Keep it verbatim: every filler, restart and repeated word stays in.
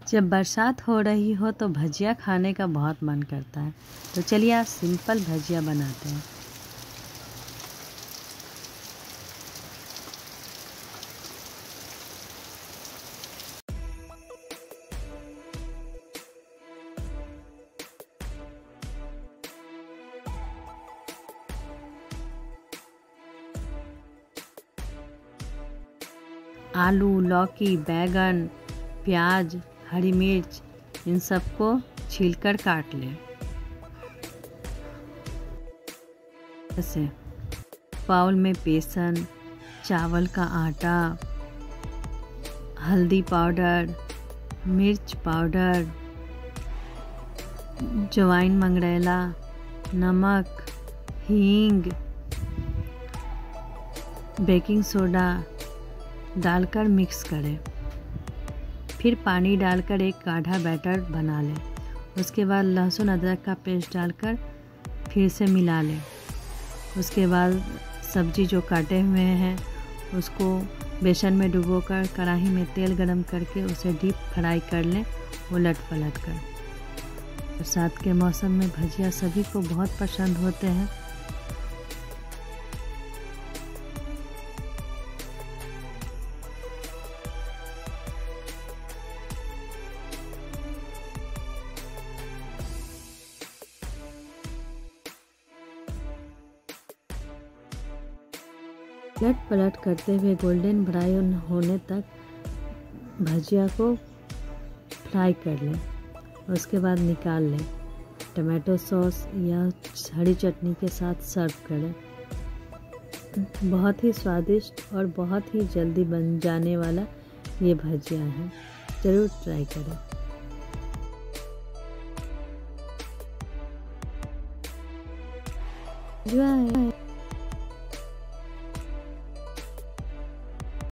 जब बरसात हो रही हो तो भजिया खाने का बहुत मन करता है। तो चलिए आज सिंपल भजिया बनाते हैं। आलू, लौकी, बैगन, प्याज, हरी मिर्च इन सबको छीलकर काट लें। जैसे बाउल में बेसन, चावल का आटा, हल्दी पाउडर, मिर्च पाउडर, जवाइन मंगरेला, नमक, हींग, बेकिंग सोडा डालकर मिक्स करें। फिर पानी डालकर एक गाढ़ा बैटर बना लें। उसके बाद लहसुन अदरक का पेस्ट डालकर फिर से मिला लें। उसके बाद सब्जी जो काटे हुए हैं उसको बेसन में डुबोकर कढ़ाई में तेल गरम करके उसे डीप फ्राई कर लें, उलट पलट कर। बरसात के मौसम में भजिया सभी को बहुत पसंद होते हैं। उलट पलट करते हुए गोल्डन ब्राउन होने तक भजिया को फ्राई कर लें। उसके बाद निकाल लें। टमाटो सॉस या हरी चटनी के साथ सर्व करें। बहुत ही स्वादिष्ट और बहुत ही जल्दी बन जाने वाला ये भजिया है। ज़रूर ट्राई करें। जो है